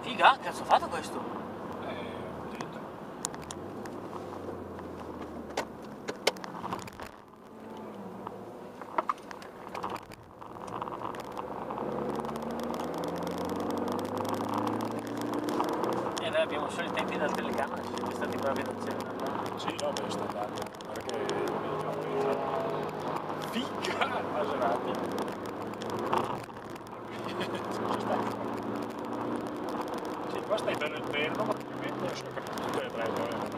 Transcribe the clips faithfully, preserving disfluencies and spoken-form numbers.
Figa, cazzo ho fatto questo? Eh, ho detto. E noi abbiamo solo i tempi della telecamera, ci siamo stati bravi ad accendere. Sì, no, beh, sta andando. Perché figa Maserati. Sì, qua stai bello interno, praticamente adesso ho capito tutte le tre, poi non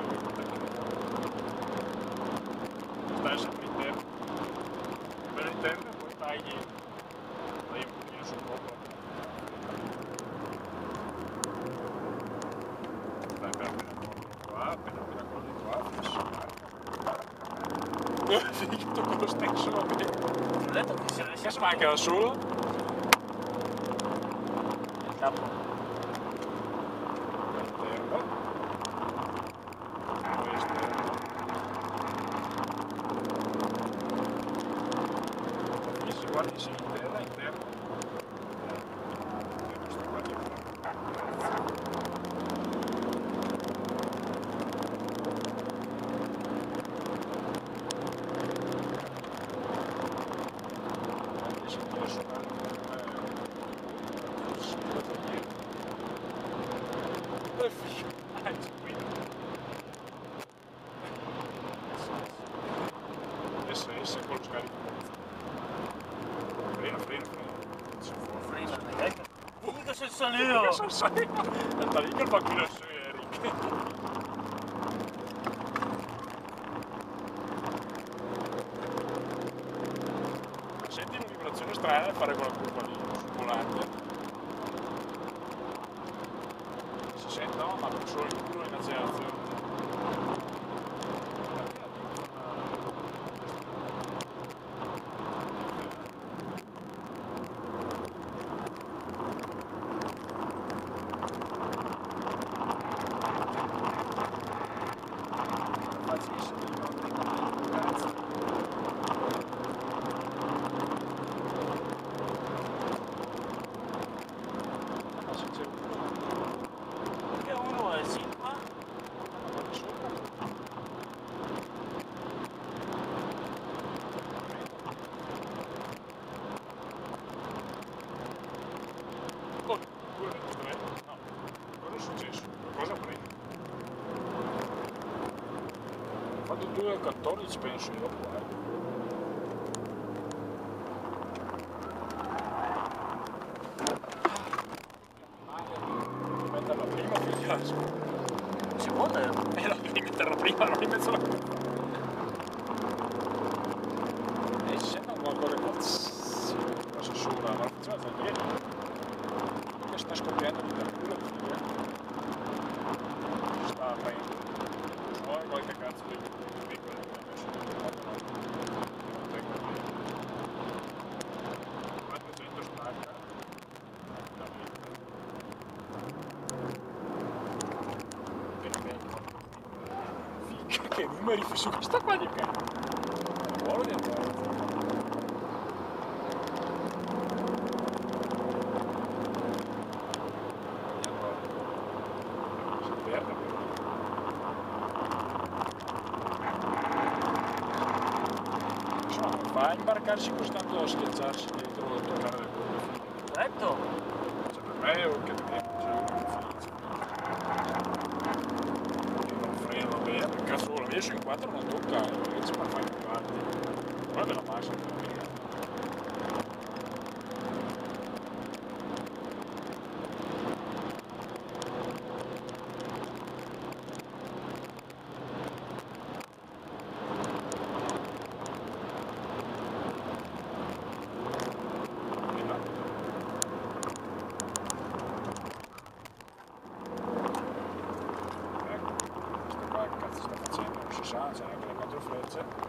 stai sempre interno. Bello interno e poi tagli, tagli un pochino sul poco. Dai, per appena torni qua, appena appena torni qua, fisso. Finito con lo stesso, va bene. Ti ho detto che se Che riesci si manca da solo? il capo. Interno. Poi esterno. E se guardi sia interna, interno. E questo qua dietro. Anche se ti suonare come si può dire. E figlio, anzi qui. S S con lo scarico. Freno, freno, freno. Si può Prima, dai. Mica se Che salio! sono salito? Aspetta lì che il bambino su Eric. Senti una vibrazione strana fare quella curva lì sul volante. Si sente, no? Ma solo il culo in accelerazione. Che uno è cinque. Oh, due ventitré? No, cosa è successo? Cosa ho preso? Ho fatto due e quattordici penso io, guarda. Metterla prima o pigliare la seconda? Seconda era. Eh no, devi metterla prima, non in mezzo alla curva. E si sente un qualcosa che sì, passa sopra, ma la faceva tagliare. Che sta scoppiando di mercurio di figa. Si sta aprendo. Poi qualche cazzo di piccolo che ha messo in quattro non tengo niente. quattrocento stacca. Figa, che numeri su questa qua di cazzo. Buono di andare. Fa imbarcarsi così tanto da schiacciarsi dietro e tornare le curve. Corretto. Cioè per me è un che tempo, cioè io non faccio. Io non freno bene, perché cazzo la mia su in quattro non tocca, invece ma fai più avanti. Guarda la massa che non mi c'è anche le quattro frecce.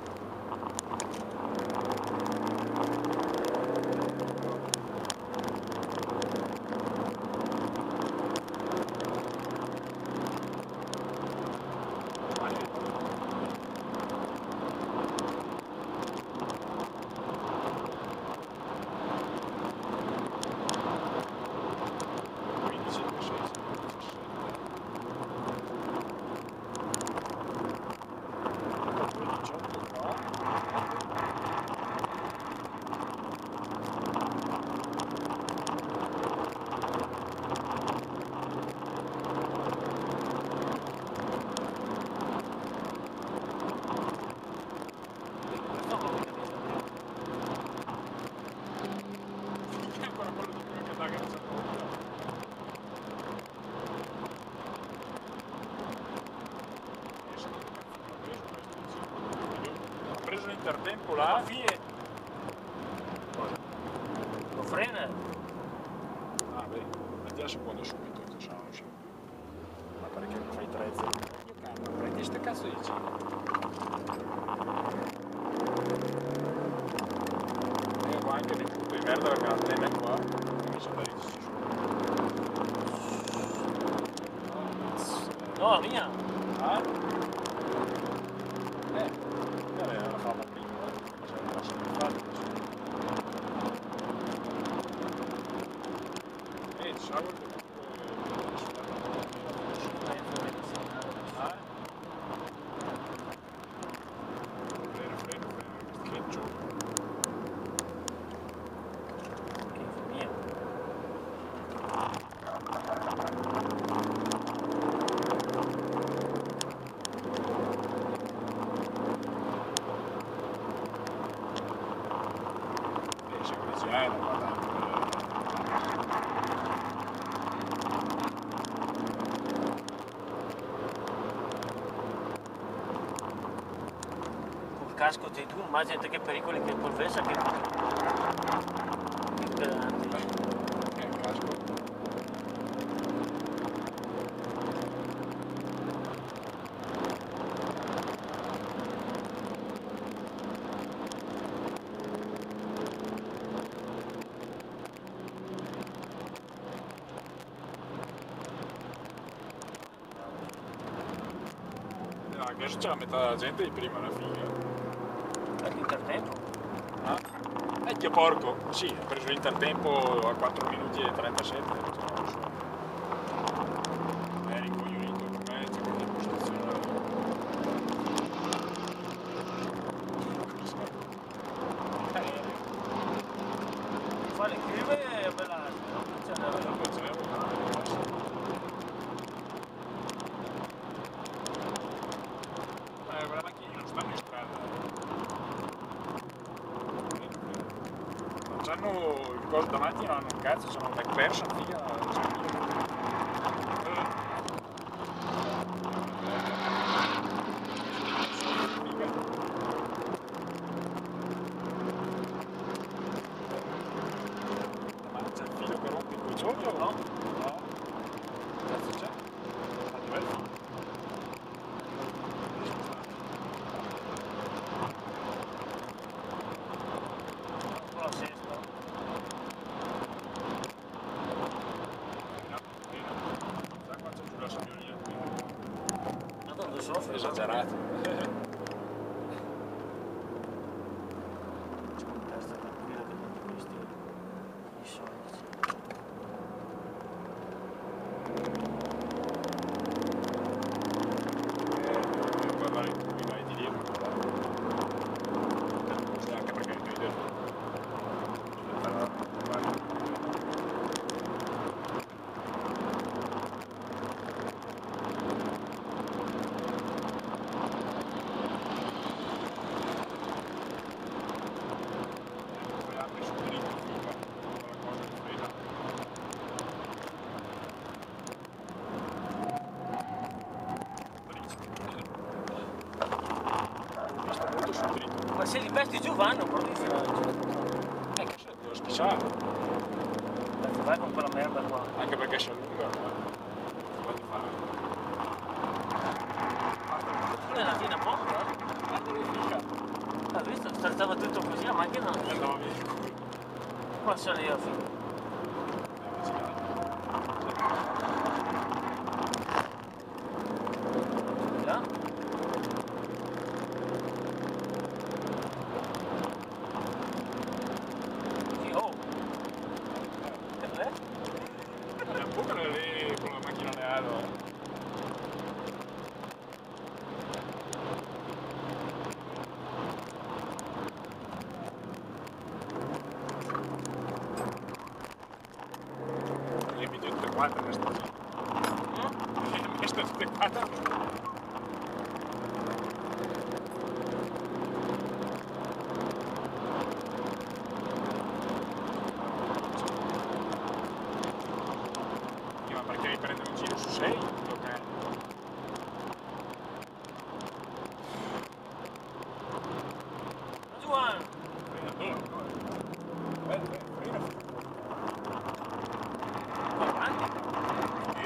quindici, sedici. intertempo là. Fie. Lo frena. Ah beh, metti al secondo subito, se no non siamo più. Ma perché non fai tre zero? Io cambio, prendi ste cazzo di giro. E qua anche nel punto di merda perché la tenda è qua, comincia ad andare su. No, la mia. Ah? Eh, vabbè, la fava prima, eh. Cioè, non la sempre fatta. Eh, ci sa quel che ah? Freno, freno, freno, scheggia. Che mia. Eh, c'è un gelo, guarda. Col casco sei tu, immaginate che pericoli che professa che che grande. Eh, casco. No, adesso c'è la metà della gente di prima alla fine. All'intertempo. Ah? Eh, che porco! Sì, ha preso l'intertempo a quattro minuti e trentasette. Non so. È rincoglionito, per me c'è qualche impostazione. Fa le curve e bella, no? C'è Non facevo, no, basta. Eh, quella macchina non stanno in strada. Non c'hanno il coso davanti, non hanno un cazzo, c'hanno un McPherson, figa, c'è ma c'è il filo che rompe i coglioni o no? No? Cazzo c'è? Ma dov'è il filo? con la sesta. No, fino. Sa qua c'è giù la sabbionina qui. Ma dove soffre? Esagerato. Testa tranquilla che non questi i soldi. Eh, guardare i tubi vai di lì. Sì, anche perché il video apri sul dritto figa, la cosa che frega. Sta molto sul dritto. Ma se li vesti giù vanno, bravissimo. Eh, che se devo schiacciare. Adesso vai con quella merda qua. Anche perché si allunga, no? Cosa di fare? Tu l'hai natina poco, eh? Guarda che figa! Hai visto? Stava tutto così, la macchina. E andava via il culo. Qua sono io, figlio. Là? Sì, oh. E beh? È un po' che lì con la macchina reale. Le video tutte quante queste cose. Le queste tutte quante. Ma perché mi prende un giro su sei? Ok.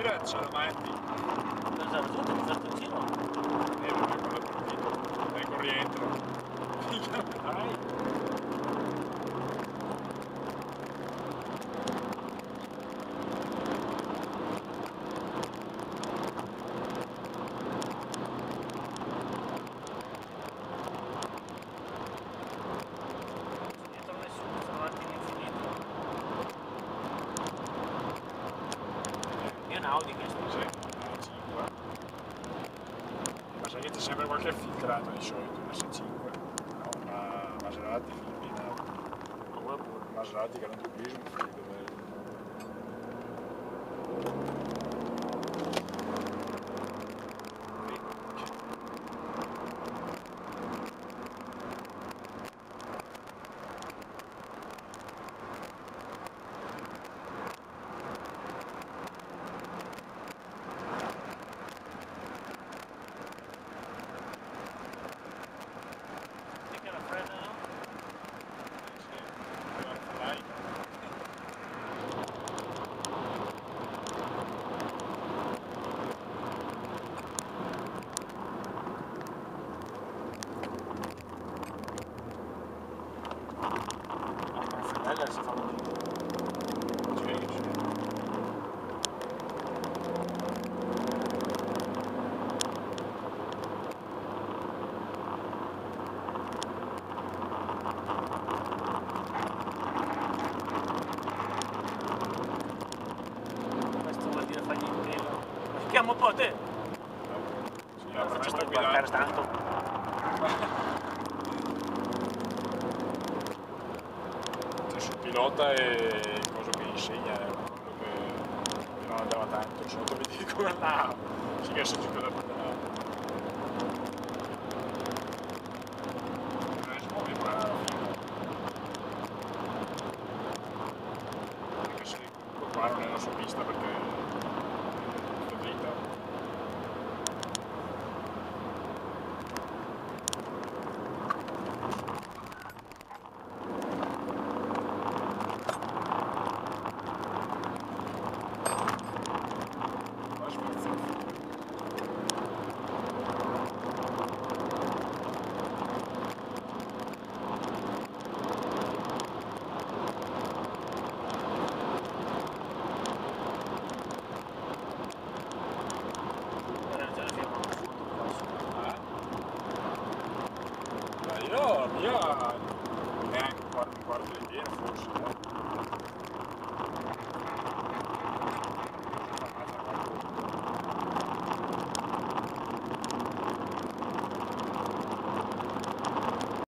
gira c'è davanti. Cosa risulta? Ho fatto un giro? E non è quello partito. Ecco rientro. Dai. Dietro nessuno, sono avanti all'infinito. Io un Audi che sto. Sì, a cinque. Ma sai che c'è sempre qualche filtrato di solito, una S cinque. No, una Maserati filmina. Ma vuoi pure? Maserati Gran Turismo, figlio bello. Sì che la frenano? Sì, guarda, dai. No, ma la frenella si fa un giro. Sì, sì. Questo vuol dire fargli il pelo. Ma chiamo un po' te. Sì, la per me sta Facciamo guardare guidando. tanto. Cioè, sul pilota e cosa che insegna è uno che, che non andava tanto, sotto mi dico là, si che si gioca da pedalare. Non si muove qua alla fine. Anche se comunque qua non è la sua pista perché